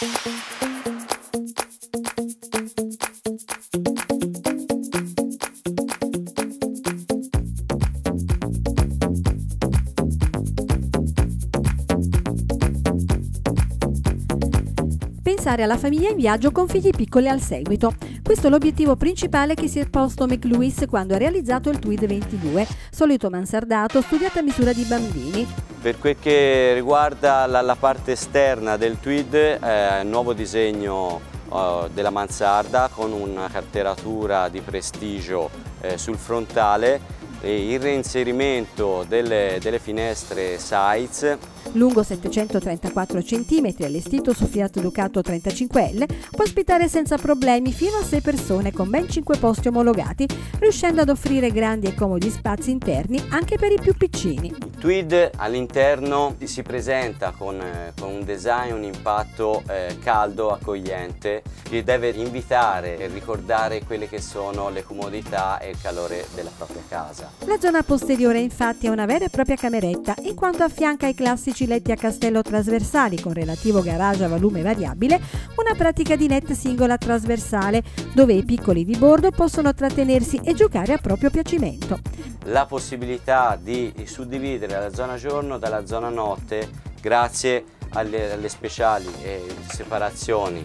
Pensare alla famiglia in viaggio con figli piccoli al seguito. Questo è l'obiettivo principale che si è posto McLuis quando ha realizzato il Tweed 22, solito mansardato studiato a misura di bambini. Per quel che riguarda la parte esterna del Tweed, nuovo disegno della mansarda con una carteratura di prestigio sul frontale, e il reinserimento delle finestre sides. Lungo 734 cm, allestito su Fiat Ducato 35L, può ospitare senza problemi fino a 6 persone con ben 5 posti omologati, riuscendo ad offrire grandi e comodi spazi interni anche per i più piccini. Il Tweed all'interno si presenta con un design, un impatto caldo, accogliente, che deve invitare e ricordare quelle che sono le comodità e il calore della propria casa. La zona posteriore infatti è una vera e propria cameretta, in quanto affianca ai classici letti a castello trasversali con relativo garage a volume variabile una pratica dinette singola trasversale, dove i piccoli di bordo possono trattenersi e giocare a proprio piacimento. La possibilità di suddividere la zona giorno dalla zona notte grazie alle speciali separazioni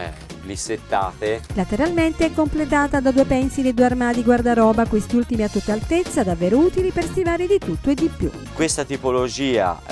lissettate. Lateralmente è completata da 2 pensili e 2 armadi guardaroba, questi ultimi a tutta altezza, davvero utili per stivali di tutto e di più. Questa tipologia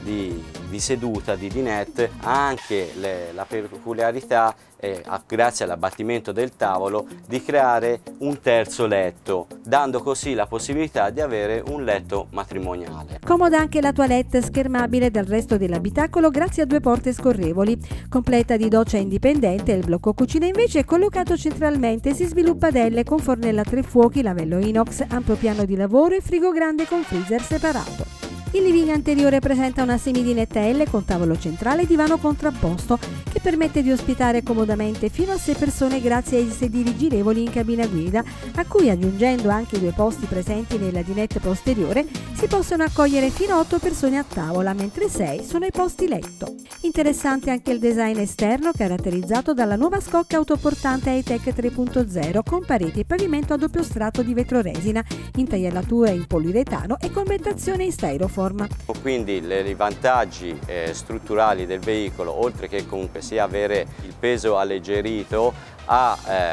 di seduta, di dinette, ha anche la peculiarità, grazie all'abbattimento del tavolo, di creare un terzo letto, dando così la possibilità di avere un letto matrimoniale. Comoda anche la toilette schermabile dal resto dell'abitacolo grazie a 2 porte scorrevoli. Completa di doccia indipendente, il blocco cucina invece è collocato centralmente e si sviluppa ad L con fornella a 3 fuochi, lavello inox, ampio piano di lavoro e frigo grande con freezer separato. Il living anteriore presenta una semidinetta L con tavolo centrale e divano contrapposto che permette di ospitare comodamente fino a 6 persone grazie ai sedili girevoli in cabina guida, a cui, aggiungendo anche i 2 posti presenti nella dinette posteriore, si possono accogliere fino a 8 persone a tavola, mentre 6 sono i posti letto. Interessante anche il design esterno, caratterizzato dalla nuova scocca autoportante Hi-Tech 3.0 con pareti e pavimento a doppio strato di vetroresina, intagliatura in poliuretano e convertazione in styrofoam. Quindi i vantaggi strutturali del veicolo, oltre che comunque sia avere il peso alleggerito, ha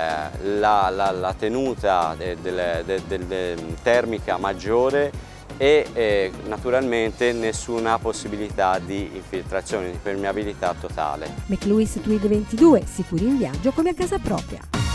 la tenuta termica maggiore e naturalmente nessuna possibilità di infiltrazione, di permeabilità totale. McLuis Tweed 22, sicuri in viaggio come a casa propria.